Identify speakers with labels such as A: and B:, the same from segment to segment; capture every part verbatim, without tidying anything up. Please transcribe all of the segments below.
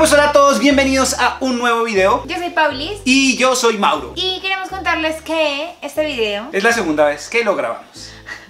A: pues hola a todos, bienvenidos a un nuevo video.
B: Yo soy Paulis.
A: Y yo soy Mauro.
B: Y queremos contarles que este video
A: es la segunda vez que lo grabamos.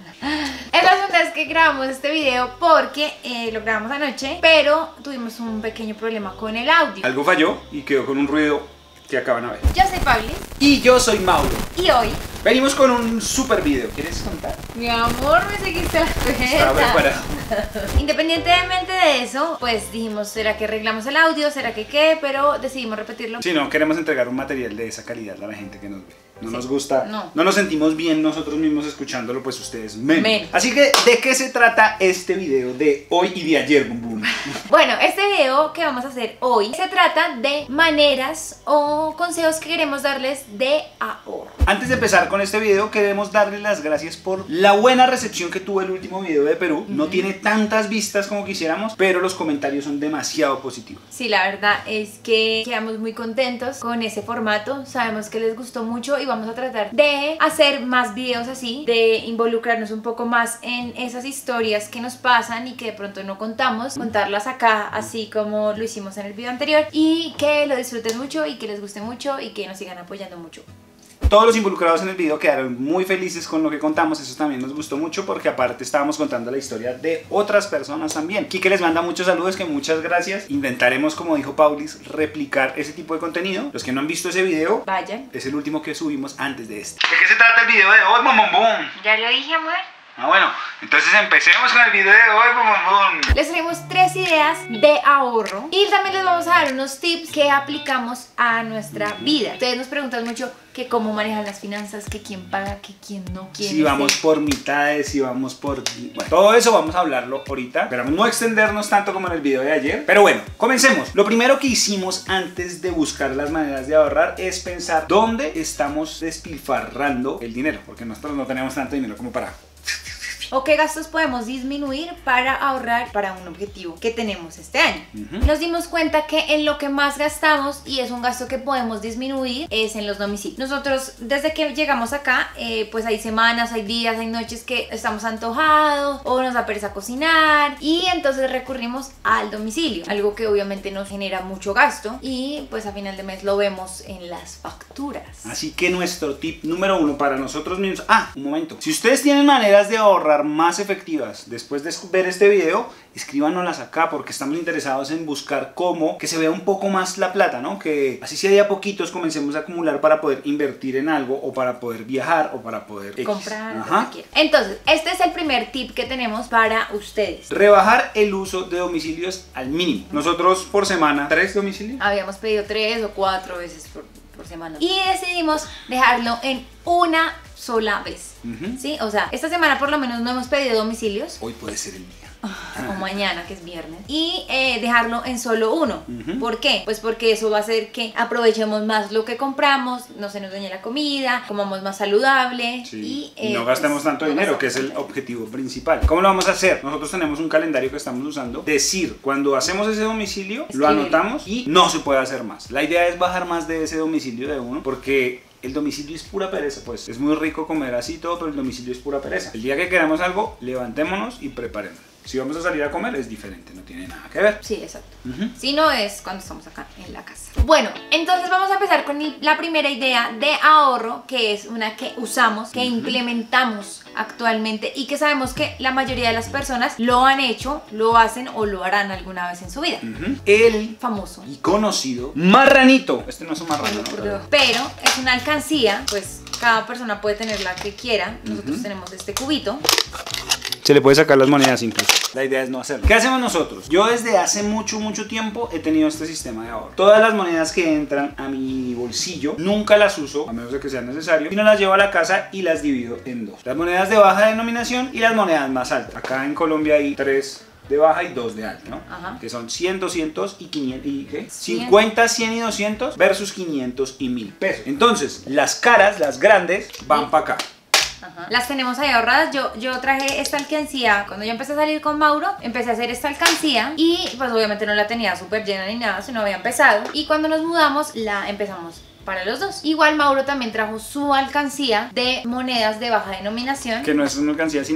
B: Es la segunda vez que grabamos este video porque eh, lo grabamos anoche, pero tuvimos un pequeño problema con el audio.
A: Algo falló y quedó con un ruido que acaban a ver.
B: Yo soy Paulis.
A: Y yo soy Mauro.
B: Y hoy
A: venimos con un super video. ¿Quieres contar?
B: Mi amor, me seguiste la cuenta.
A: Estaba preparado.
B: Independientemente de eso, pues dijimos, ¿será que arreglamos el audio? ¿Será que qué? Pero decidimos repetirlo.
A: Sí, no, queremos entregar un material de esa calidad a la gente que nos ve. No
B: sí.
A: nos gusta,
B: no.
A: no nos sentimos bien nosotros mismos escuchándolo, pues ustedes menos.
B: Men.
A: Así que, ¿de qué se trata este video de hoy y de ayer, Bum Bum?
B: Bueno, este video que vamos a hacer hoy se trata de maneras o consejos que queremos darles de ahorro.
A: Antes de empezar con este video, queremos darles las gracias por la buena recepción que tuvo el último video de Perú. No tiene tantas vistas como quisiéramos, pero los comentarios son demasiado positivos.
B: Sí, la verdad es que quedamos muy contentos con ese formato. Sabemos que les gustó mucho y vamos a tratar de hacer más videos así, de involucrarnos un poco más en esas historias que nos pasan y que de pronto no contamos, contarlas acá así como lo hicimos en el video anterior, y que lo disfruten mucho y que les guste mucho y que nos sigan apoyando mucho.
A: Todos los involucrados en el video quedaron muy felices con lo que contamos. Eso también nos gustó mucho porque aparte estábamos contando la historia de otras personas también. Kike les manda muchos saludos, que muchas gracias. Intentaremos, como dijo Paulis, replicar ese tipo de contenido. Los que no han visto ese video,
B: vayan.
A: Es el último que subimos antes de este. ¿De qué se trata el video de hoy, Bum Bum Bum?
B: Ya lo dije, amor.
A: Ah, bueno, entonces empecemos con el video de hoy, Bum Bum Bum.
B: Les traemos tres ideas de ahorro y también les vamos a dar unos tips que aplicamos a nuestra vida. Ustedes nos preguntan mucho que cómo manejan las finanzas, que quién paga, que quién no, quién
A: si vamos
B: el...
A: por mitades, si vamos por... Bueno, todo eso vamos a hablarlo ahorita. Esperamos no extendernos tanto como en el video de ayer. Pero bueno, comencemos. Lo primero que hicimos antes de buscar las maneras de ahorrar es pensar dónde estamos despilfarrando el dinero, porque nosotros no tenemos tanto dinero como para...
B: o qué gastos podemos disminuir para ahorrar para un objetivo que tenemos este año. Uh-huh. Nos dimos cuenta que en lo que más gastamos, y es un gasto que podemos disminuir, es en los domicilios. Nosotros desde que llegamos acá, eh, pues hay semanas, hay días, hay noches que estamos antojados o nos da pereza cocinar, y entonces recurrimos al domicilio, algo que obviamente nos genera mucho gasto y pues a final de mes lo vemos en las facturas.
A: Así que nuestro tip número uno para nosotros mismos... Ah, un momento. Si ustedes tienen maneras de ahorrar más efectivas después de ver este video, escríbanoslas acá, porque estamos interesados en buscar cómo que se vea un poco más la plata, ¿no? Que así sea de a poquitos comencemos a acumular para poder invertir en algo, o para poder viajar, o para poder
B: comprar,
A: Ajá.
B: lo que quieran. Entonces, este es el primer tip que tenemos para ustedes.
A: Rebajar el uso de domicilios al mínimo. Nosotros por semana, ¿tres domicilios?
B: Habíamos pedido tres o cuatro veces por, por semana. Y decidimos dejarlo en una sola vez. Uh-huh. ¿Sí? O sea, esta semana por lo menos no hemos pedido domicilios.
A: Hoy puede ser el día.
B: O mañana, que es viernes. Y eh, dejarlo en solo uno. Uh-huh. ¿Por qué? Pues porque eso va a hacer que aprovechemos más lo que compramos, no se nos dañe la comida, comamos más saludable.
A: Sí.
B: Y, eh,
A: y no gastemos
B: pues,
A: tanto
B: no
A: dinero, que es el objetivo principal. ¿Cómo lo vamos a hacer? Nosotros tenemos un calendario que estamos usando. Decir, cuando hacemos ese domicilio, Escribir. Lo anotamos y no se puede hacer más. La idea es bajar más de ese domicilio de uno, porque el domicilio es pura pereza. Pues es muy rico comer así todo, pero el domicilio es pura pereza. El día que queramos algo, levantémonos y preparémonos. Si vamos a salir a comer es diferente, no tiene nada que ver.
B: Sí, exacto.
A: Uh-huh.
B: Si no es cuando estamos acá en la casa. Bueno, entonces vamos a empezar con la primera idea de ahorro, que es una que usamos, que uh-huh. implementamos actualmente y que sabemos que la mayoría de las personas lo han hecho, lo hacen o lo harán alguna vez en su vida.
A: Uh-huh. El
B: famoso
A: y conocido marranito. Este no es un marrano, ¿no?
B: Pero, pero es una alcancía, pues cada persona puede tener la que quiera. Nosotros uh-huh. tenemos este cubito.
A: Se le puede sacar las monedas incluso. La idea es no hacerlo. ¿Qué hacemos nosotros? Yo desde hace mucho, mucho tiempo he tenido este sistema de ahorro. Todas las monedas que entran a mi bolsillo, nunca las uso, a menos de que sea necesario, sino las llevo a la casa y las divido en dos. Las monedas de baja denominación y las monedas más altas. Acá en Colombia hay tres de baja y dos de alta, ¿no?
B: Ajá.
A: Que son cien, doscientos y quinientos y ¿qué? cincuenta, cien y doscientos versus quinientos y mil pesos. Entonces, las caras, las grandes, van para acá.
B: Ajá. Las tenemos ahí ahorradas. Yo, yo traje esta alcancía cuando yo empecé a salir con Mauro. Empecé a hacer esta alcancía y pues obviamente no la tenía súper llena ni nada, sino había empezado. Y cuando nos mudamos la empezamos para los dos. Igual Mauro también trajo su alcancía de monedas de baja denominación.
A: Que no es una alcancía sino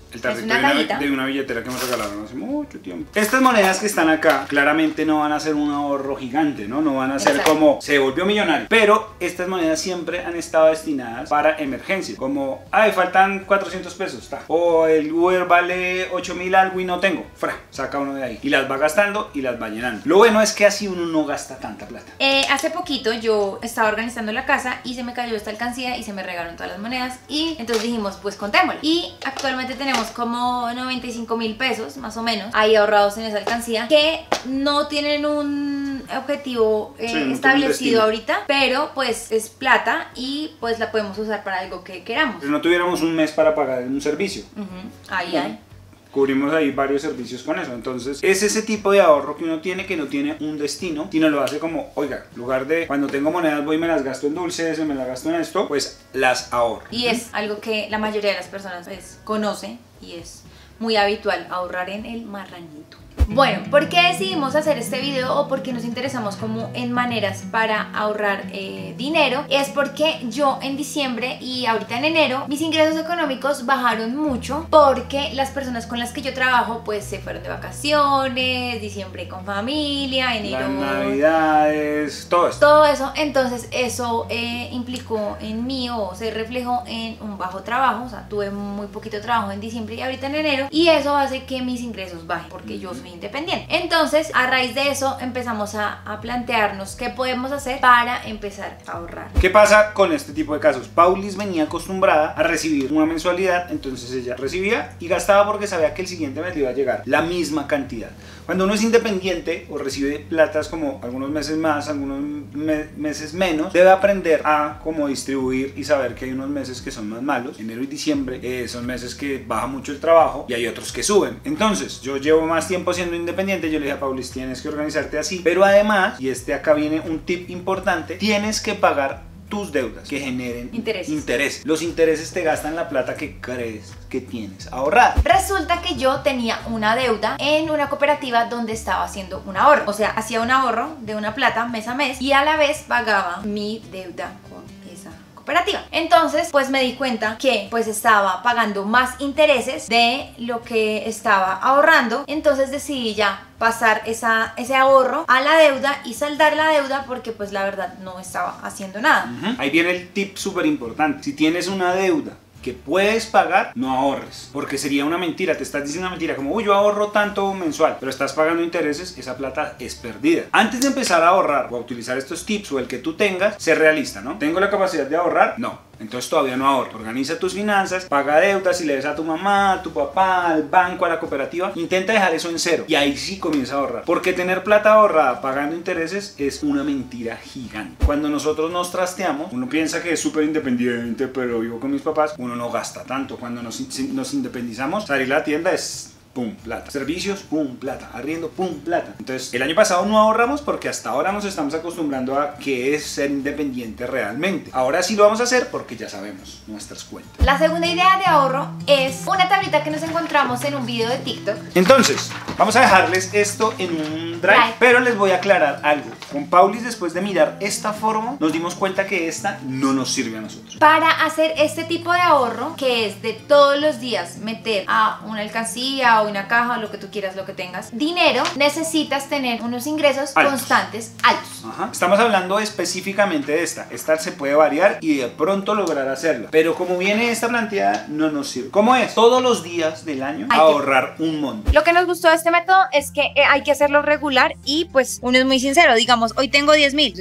A: El tarrito
B: Es una
A: de, una,
B: cajita.
A: de una billetera que me regalaron hace mucho tiempo. Estas monedas que están acá claramente no van a ser un ahorro gigante, ¿no? No van a ser
B: Exacto.
A: como se volvió millonario. Pero estas monedas siempre han estado destinadas para emergencias. Como, ay, faltan cuatrocientos pesos, ta. O el Uber vale ocho mil algo y no tengo. Fra, saca uno de ahí. Y las va gastando y las va llenando. Lo bueno es que así uno no gasta tanta plata.
B: Eh, hace poquito yo estaba organizando la casa y se me cayó esta alcancía y se me regaron todas las monedas. Y entonces dijimos, pues contémoslas. Y actualmente tenemos como noventa y cinco mil pesos, más o menos, ahí ahorrados en esa alcancía, que no tienen un objetivo eh,
A: Sí, no
B: establecido ahorita, pero pues es plata y pues la podemos usar para algo que queramos.
A: Si no tuviéramos un mes para pagar un servicio.
B: Uh-huh. Ahí hay.
A: Cubrimos ahí varios servicios con eso. Entonces es ese tipo de ahorro que uno tiene, que no tiene un destino, sino lo hace como, oiga, en lugar de cuando tengo monedas voy y me las gasto en dulces, me las gasto en esto, pues las ahorro.
B: Y es algo que la mayoría de las personas pues, conoce y es muy habitual, ahorrar en el marranito. Bueno, ¿por qué decidimos hacer este video o por qué nos interesamos como en maneras para ahorrar eh, dinero? Es porque yo en diciembre y ahorita en enero mis ingresos económicos bajaron mucho porque las personas con las que yo trabajo pues se fueron de vacaciones, diciembre con familia, enero...
A: Las navidades, todo esto.
B: Todo eso, entonces eso eh, implicó en mí o se reflejó en un bajo trabajo, o sea, tuve muy poquito trabajo en diciembre y ahorita en enero y eso hace que mis ingresos bajen porque yo soy independiente. Entonces, a raíz de eso empezamos a, a plantearnos qué podemos hacer para empezar a ahorrar.
A: ¿Qué pasa con este tipo de casos? Paulis venía acostumbrada a recibir una mensualidad, entonces ella recibía y gastaba porque sabía que el siguiente mes le iba a llegar la misma cantidad. Cuando uno es independiente o recibe platas como algunos meses más, algunos me meses menos, debe aprender a cómo distribuir y saber que hay unos meses que son más malos. Enero y diciembre eh, son meses que baja mucho el trabajo y hay otros que suben. Entonces, yo llevo más tiempo siendo independiente, yo le dije a Paulis, tienes que organizarte así, pero además, y este acá viene un tip importante, tienes que pagar tus deudas que generen
B: intereses.
A: intereses. Los intereses te gastan la plata que crees que tienes ahorrada.
B: Resulta que yo tenía una deuda en una cooperativa donde estaba haciendo un ahorro. O sea, hacía un ahorro de una plata mes a mes y a la vez pagaba mi deuda con esa cooperativa. Entonces, pues me di cuenta que pues estaba pagando más intereses de lo que estaba ahorrando. Entonces decidí ya pasar esa, ese ahorro a la deuda y saldar la deuda porque pues la verdad no estaba haciendo nada.
A: Uh-huh. Ahí viene el tip súper importante. Si tienes una deuda que puedes pagar, no ahorres, porque sería una mentira, te estás diciendo una mentira como, uy, yo ahorro tanto mensual, pero estás pagando intereses, esa plata es perdida. Antes de empezar a ahorrar o a utilizar estos tips o el que tú tengas, sé realista, ¿no? ¿Tengo la capacidad de ahorrar? No. Entonces todavía no ahorro. Organiza tus finanzas, paga deudas, si le des a tu mamá, a tu papá, al banco, a la cooperativa, intenta dejar eso en cero y ahí sí comienza a ahorrar. Porque tener plata ahorrada pagando intereses es una mentira gigante. Cuando nosotros nos trasteamos, uno piensa que es súper independiente, pero vivo con mis papás, uno no gasta tanto. Cuando nos, nos independizamos, salir a la tienda es... pum, plata. Servicios, pum, plata. Arriendo, pum, plata. Entonces, el año pasado no ahorramos porque hasta ahora nos estamos acostumbrando a qué es ser independiente realmente. Ahora sí lo vamos a hacer porque ya sabemos nuestras cuentas.
B: La segunda idea de ahorro es una tablita que nos encontramos en un video de TikTok.
A: Entonces, vamos a dejarles esto en un drive,
B: Drive.
A: pero les voy a aclarar algo. Con Paulis, después de mirar esta forma, nos dimos cuenta que esta no nos sirve a nosotros.
B: Para hacer este tipo de ahorro, que es de todos los días meter a una alcancía o una caja o lo que tú quieras, lo que tengas, dinero, necesitas tener unos ingresos
A: Altos.
B: constantes altos.
A: Ajá. Estamos hablando específicamente de esta. Esta se puede variar y de pronto lograr hacerla. Pero como viene esta planteada, no nos sirve. ¿Cómo es? Todos los días del año
B: Hay que-
A: ahorrar un monto.
B: Lo que nos gustó de este método es que eh, hay que hacerlo regular y pues uno es muy sincero, digamos, hoy tengo diez mil,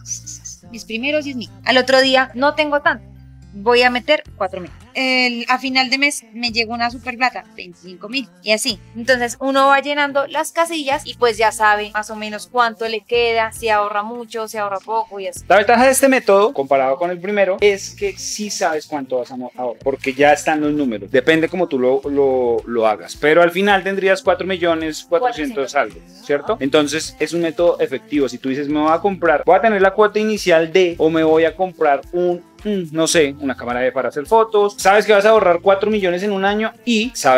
B: mis primeros diez mil, al otro día no tengo tanto, voy a meter cuatro mil. El, a final de mes me llega una super plata, veinticinco mil y así. Entonces uno va llenando las casillas y pues ya sabe más o menos cuánto le queda, si ahorra mucho, si ahorra poco y así.
A: La ventaja de este método, comparado con el primero, es que sí sabes cuánto vas a ahorrar, porque ya están los números. Depende cómo tú lo, lo, lo hagas. Pero al final tendrías cuatro millones cuatrocientos algo, ¿cierto? Entonces es un método efectivo. Si tú dices, me voy a comprar, voy a tener la cuota inicial de, o me voy a comprar un, mm, no sé, una cámara de para hacer fotos, sabes que vas a ahorrar cuatro millones en un año y sabes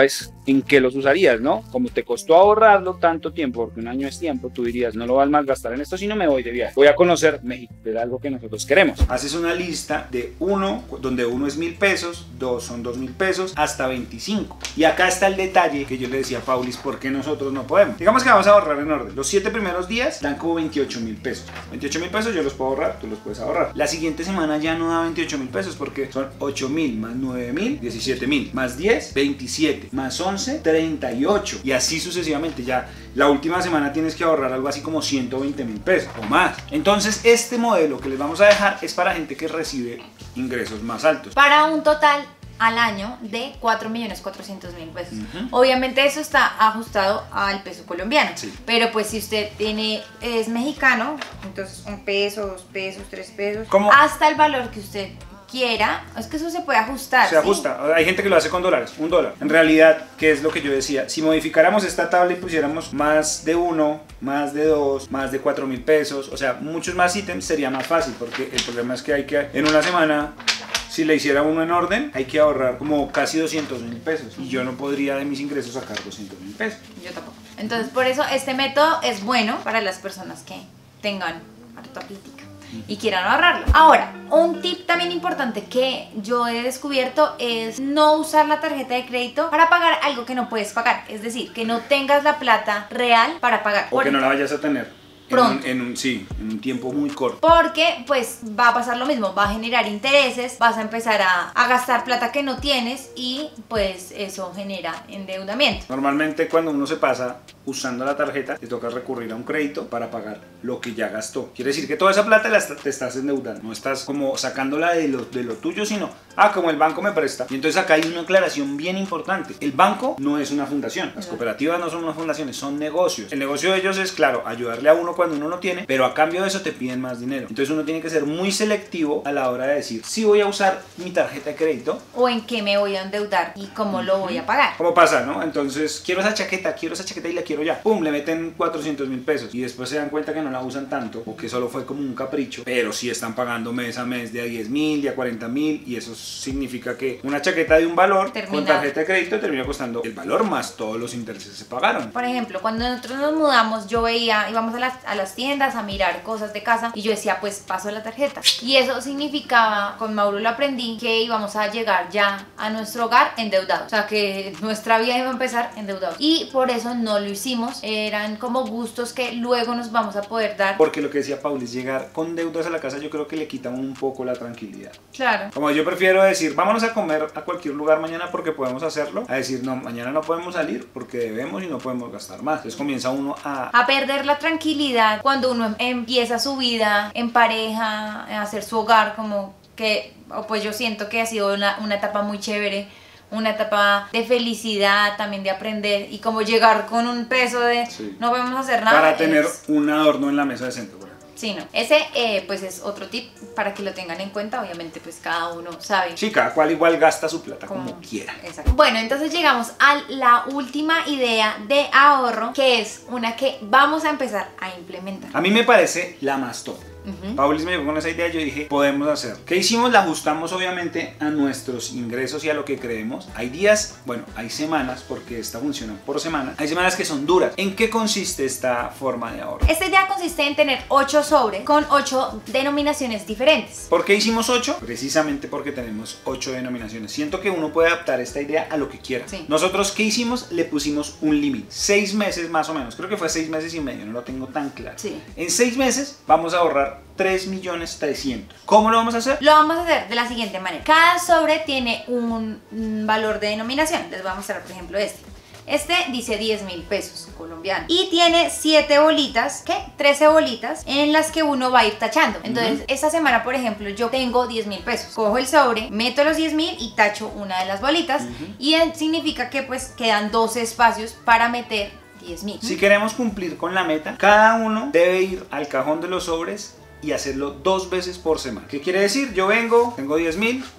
A: en qué los usarías, ¿no? Como te costó ahorrarlo tanto tiempo, porque un año es tiempo, tú dirías, no lo vas a malgastar en esto, sino me voy de viaje. Voy a conocer México, que es algo que nosotros queremos. Haces una lista de uno, donde uno es mil pesos, dos son dos mil pesos, hasta veinticinco. Y acá está el detalle que yo le decía a Paulis, ¿por qué nosotros no podemos? Digamos que vamos a ahorrar en orden. Los siete primeros días dan como veintiocho mil pesos. veintiocho mil pesos yo los puedo ahorrar, tú los puedes ahorrar. La siguiente semana ya no da veintiocho mil pesos porque son ocho mil más nueve mil, diecisiete mil, más diez, veintisiete, más once, treinta y ocho. Y así sucesivamente. Ya la última semana tienes que ahorrar algo así como ciento veinte mil pesos o más. Entonces este modelo que les vamos a dejar es para gente que recibe ingresos más altos.
B: Para un total al año de cuatro millones cuatrocientos mil pesos. Uh-huh. Obviamente eso está ajustado al peso colombiano. Sí. Pero pues si usted tiene, es mexicano, entonces un peso, dos pesos, tres pesos, ¿cómo? Hasta el valor que usted quiera, es que eso se puede ajustar.
A: Se ¿sí? ajusta, hay gente que lo hace con dólares, un dólar. En realidad, ¿qué es lo que yo decía? Si modificáramos esta tabla y pusiéramos más de uno, más de dos, más de cuatro mil pesos, o sea, muchos más ítems, sería más fácil, porque el problema es que hay que, en una semana, si le hiciera uno en orden, hay que ahorrar como casi doscientos mil pesos. Y yo no podría de mis ingresos sacar doscientos mil pesos.
B: Yo tampoco. Entonces, por eso este método es bueno para las personas que tengan harta política y quieran ahorrarlo. Ahora, un tip también importante que yo he descubierto es no usar la tarjeta de crédito para pagar algo que no puedes pagar. Es decir, que no tengas la plata real para pagar.
A: O que no la vayas a tener. Pronto. En un, en un, sí, en un tiempo muy corto.
B: Porque pues va a pasar lo mismo, va a generar intereses, vas a empezar a, a gastar plata que no tienes y pues eso genera endeudamiento.
A: Normalmente cuando uno se pasa usando la tarjeta, te toca recurrir a un crédito para pagar lo que ya gastó. Quiere decir que toda esa plata la, te estás endeudando, no estás como sacándola de lo, de lo tuyo, sino, ah, como el banco me presta. Y entonces acá hay una aclaración bien importante. El banco no es una fundación, las cooperativas no son unas fundaciones, son negocios. El negocio de ellos es, claro, ayudarle a uno cuando uno no tiene, pero a cambio de eso te piden más dinero. Entonces uno tiene que ser muy selectivo a la hora de decir si voy a usar mi tarjeta de crédito
B: o en qué me voy a endeudar y cómo uh-huh. lo voy a pagar.
A: ¿Cómo pasa, no? Entonces quiero esa chaqueta, quiero esa chaqueta y la quiero ya. Pum, le meten cuatrocientos mil pesos y después se dan cuenta que no la usan tanto o que solo fue como un capricho, pero sí están pagando mes a mes de a diez mil, de a cuarenta mil y eso significa que una chaqueta de un valor termina, con tarjeta de crédito termina costando el valor más todos los intereses se pagaron.
B: Por ejemplo, cuando nosotros nos mudamos, yo veía, íbamos a las, a las tiendas a mirar cosas de casa y yo decía, pues paso la tarjeta. Y eso significaba, con Mauro lo aprendí, que íbamos a llegar ya a nuestro hogar endeudados. O sea, que nuestra vida iba a empezar endeudados. Y por eso no lo hicimos. Eran como gustos que luego nos vamos a poder dar.
A: Porque lo que decía Paulis, llegar con deudas a la casa yo creo que le quita un poco la tranquilidad.
B: Claro.
A: Como yo prefiero decir, vámonos a comer a cualquier lugar mañana porque podemos hacerlo, a decir, no, mañana no podemos salir porque debemos y no podemos gastar más. Entonces comienza uno a...
B: A perder la tranquilidad cuando uno empieza su vida en pareja, a hacer su hogar, como que, pues yo siento que ha sido una, una etapa muy chévere, una etapa de felicidad, también de aprender y como llegar con un peso de sí. no podemos hacer nada.
A: Para tener es... un adorno en la mesa de centro.
B: Sí, no. Ese eh, pues es otro tip para que lo tengan en cuenta. Obviamente pues cada uno sabe.
A: Sí, cada cual igual gasta su plata como, como quiera.
B: Exacto. Bueno, entonces llegamos a la última idea de ahorro, que es una que vamos a empezar a implementar.
A: A mí me parece la más top. Uh-huh. Paulis me llegó con esa idea, yo dije, podemos hacer. ¿Qué hicimos? La ajustamos obviamente a nuestros ingresos y a lo que creemos. Hay días, bueno, hay semanas, porque esta funciona por semana. Hay semanas que son duras. ¿En qué consiste esta forma de ahorro?
B: Esta idea consiste en tener ocho sobres con ocho denominaciones diferentes.
A: ¿Por qué hicimos ocho? Precisamente porque tenemos ocho denominaciones. Siento que uno puede adaptar esta idea a lo que quiera. Sí. Nosotros, ¿qué hicimos? Le pusimos un límite. Seis meses más o menos. Creo que fue seis meses y medio, no lo tengo tan claro. Sí. En seis meses vamos a ahorrar tres millones trescientos. ¿Cómo lo vamos a hacer?
B: Lo vamos a hacer de la siguiente manera. Cada sobre tiene un, un valor de denominación. Les voy a mostrar, por ejemplo, este. Este dice diez mil pesos colombianos y tiene siete bolitas, ¿qué? trece bolitas en las que uno va a ir tachando. Entonces, uh-huh. esta semana, por ejemplo, yo tengo diez mil pesos. Cojo el sobre, meto los diez mil y tacho una de las bolitas. Uh-huh. Y significa que pues quedan doce espacios para meter diez mil.
A: Si queremos cumplir con la meta, cada uno debe ir al cajón de los sobres y hacerlo dos veces por semana. ¿Qué quiere decir? Yo vengo, tengo diez mil,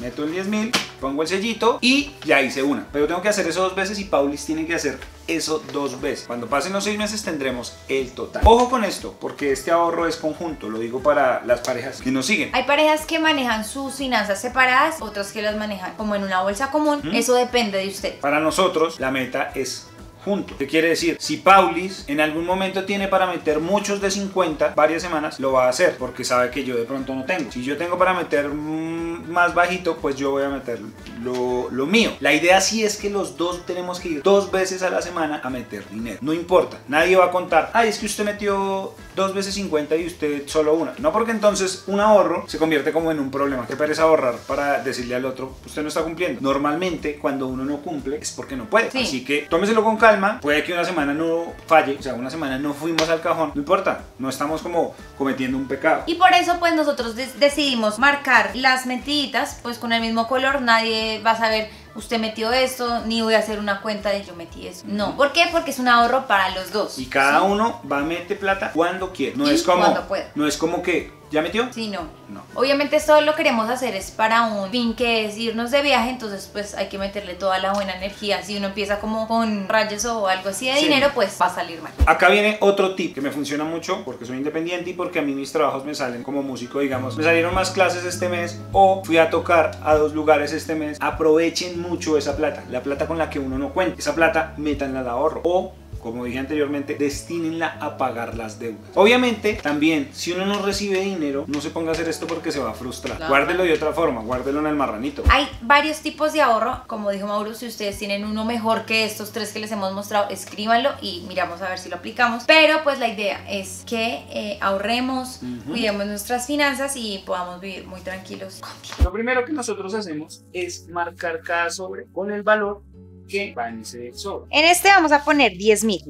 A: meto el diez mil, pongo el sellito y ya hice una. Pero tengo que hacer eso dos veces y Paulis tiene que hacer eso dos veces. Cuando pasen los seis meses tendremos el total. Ojo con esto, porque este ahorro es conjunto, lo digo para las parejas que nos siguen.
B: Hay parejas que manejan sus finanzas separadas, otras que las manejan como en una bolsa común. ¿Mm? Eso depende de usted.
A: Para nosotros la meta es junto. ¿Qué quiere decir? Si Paulis en algún momento tiene para meter muchos de cincuenta varias semanas, lo va a hacer porque sabe que yo de pronto no tengo. Si yo tengo para meter mmm, más bajito, pues yo voy a meter lo, lo mío. La idea sí es que los dos tenemos que ir dos veces a la semana a meter dinero. No importa, nadie va a contar, ay, es que usted metió dos veces cincuenta y usted solo una. No, porque entonces un ahorro se convierte como en un problema. ¿Qué pereza ahorrar para decirle al otro, usted no está cumpliendo? Normalmente cuando uno no cumple es porque no puede. Sí. Así que tómeselo con calma. Puede que una semana no falle, o sea, una semana no fuimos al cajón, no importa, no estamos como cometiendo un pecado.
B: Y por eso pues nosotros decidimos marcar las metiditas pues con el mismo color. Nadie va a saber usted metió esto, ni voy a hacer una cuenta de yo metí eso. No, ¿por qué? Porque es un ahorro para los dos.
A: Y cada ¿sí? uno va a meter plata cuando quiere. No
B: y
A: es como
B: cuando pueda.
A: No es como que ¿ya metió?
B: Sí, no.
A: No.
B: Obviamente esto lo queremos hacer es para un fin que es irnos de viaje, entonces pues hay que meterle toda la buena energía. Si uno empieza como con rayos o algo así de sí. dinero, pues va a salir mal.
A: Acá viene otro tip que me funciona mucho porque soy independiente y porque a mí mis trabajos me salen como músico, digamos. Me salieron más clases este mes o fui a tocar a dos lugares este mes. Aprovechen mucho esa plata, la plata con la que uno no cuenta. Esa plata métanla al ahorro o, como dije anteriormente, destínenla a pagar las deudas. Obviamente, también, si uno no recibe dinero, no se ponga a hacer esto porque se va a frustrar. Claro. Guárdelo de otra forma, guárdelo en el marranito.
B: Hay varios tipos de ahorro, como dijo Mauro, si ustedes tienen uno mejor que estos tres que les hemos mostrado, escríbanlo y miramos a ver si lo aplicamos. Pero pues la idea es que eh, ahorremos, uh-huh. cuidemos nuestras finanzas y podamos vivir muy tranquilos.
A: Lo primero que nosotros hacemos es marcar cada sobre con el valor que va en ese sobre.
B: En este vamos a poner diez mil.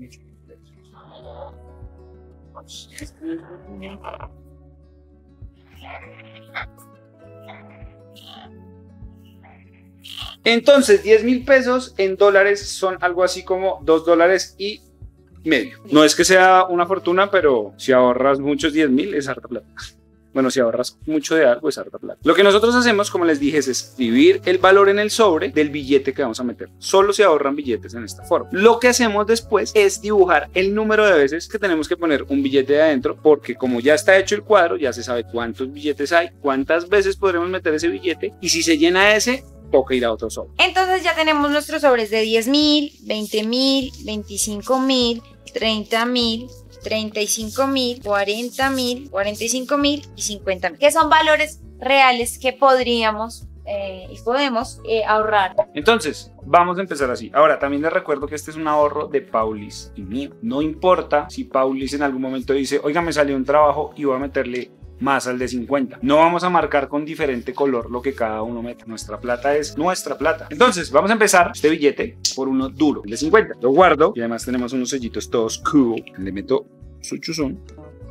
A: Entonces, diez mil pesos en dólares son algo así como dos dólares y medio. No es que sea una fortuna, pero si ahorras muchos diez mil es harta plata. Bueno, si ahorras mucho de algo es harta plata. Lo que nosotros hacemos, como les dije, es escribir el valor en el sobre del billete que vamos a meter. Solo se ahorran billetes en esta forma. Lo que hacemos después es dibujar el número de veces que tenemos que poner un billete de adentro, porque como ya está hecho el cuadro, ya se sabe cuántos billetes hay, cuántas veces podremos meter ese billete, y si se llena ese, toca ir a otro sobre.
B: Entonces ya tenemos nuestros sobres de diez mil, veinte mil, veinticinco mil, treinta mil, treinta y cinco mil, cuarenta mil, cuarenta y cinco mil y cincuenta mil, que son valores reales que podríamos eh, y podemos eh, ahorrar.
A: Entonces, vamos a empezar así. Ahora, también les recuerdo que este es un ahorro de Paulis y mío. No importa si Paulis en algún momento dice, oiga, me salió un trabajo y voy a meterle más al de cincuenta. No vamos a marcar con diferente color lo que cada uno mete. Nuestra plata es nuestra plata. Entonces, vamos a empezar este billete por uno duro, el de cincuenta. Lo guardo y además tenemos unos sellitos todos cool. Le meto su chuzón.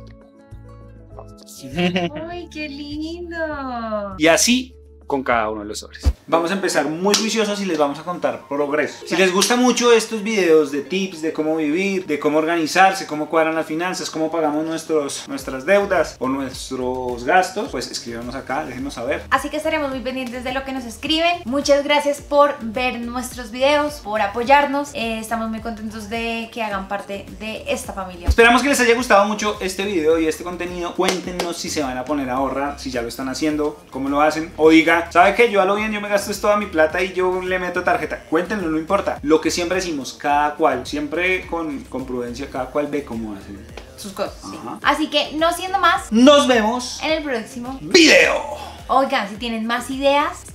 B: ¡Ay, qué lindo!
A: Y así con cada uno de los sobres. Vamos a empezar muy juiciosos y les vamos a contar progreso. Si les gusta mucho estos videos de tips de cómo vivir, de cómo organizarse, cómo cuadran las finanzas, cómo pagamos nuestros, nuestras deudas o nuestros gastos, pues escríbanos acá, déjenos saber.
B: Así que estaremos muy pendientes de lo que nos escriben. Muchas gracias por ver nuestros videos, por apoyarnos. Eh, estamos muy contentos de que hagan parte de esta familia.
A: Esperamos que les haya gustado mucho este video y este contenido. Cuéntenos si se van a poner a ahorrar, si ya lo están haciendo, cómo lo hacen, o digan, ¿sabe qué? Yo a lo bien, yo me gasto toda mi plata y yo le meto tarjeta. Cuéntenlo, no importa. Lo que siempre decimos, cada cual, siempre con, con prudencia, cada cual ve cómo hace
B: sus cosas. Sí. Así que, no siendo más,
A: nos vemos
B: en el próximo
A: video.
B: Oigan, si tienen más ideas,